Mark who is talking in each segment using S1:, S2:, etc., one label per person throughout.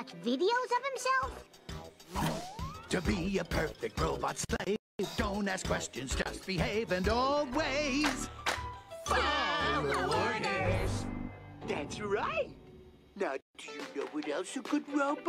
S1: videos of himself?
S2: To be a perfect robot slave, don't ask questions, just behave and always follow orders.
S3: That's right. Now, do you know what else a good robot?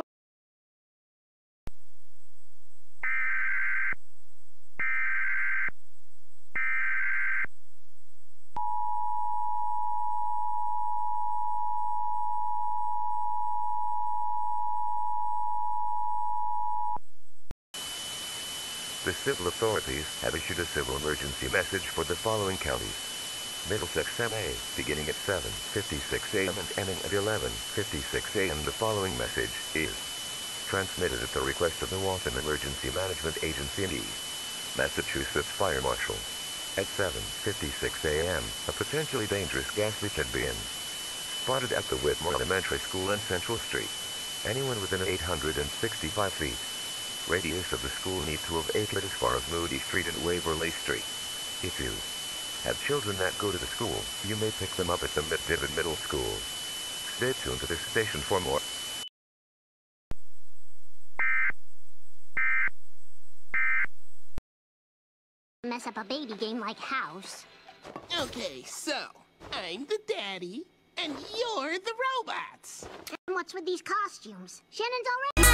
S4: The civil authorities have issued a civil emergency message for the following counties. Middlesex, MA, beginning at 7:56 a.m. and ending at 11:56 a.m. The following message is transmitted at the request of the Waltham Emergency Management Agency and Massachusetts Fire Marshal. At 7:56 a.m., a potentially dangerous gas leak had been spotted at the Whitmore Elementary School on Central Street. Anyone within 865 feet radius of the school need to have exited as far as Moody Street and Waverly Street. If you have children that go to the school, you may pick them up at the Mid-Divot Middle School. Stay tuned to this station for more.
S1: Mess up a baby game like House.
S5: Okay, so I'm the daddy, and you're the robots.
S1: And what's with these costumes? Shannon's already...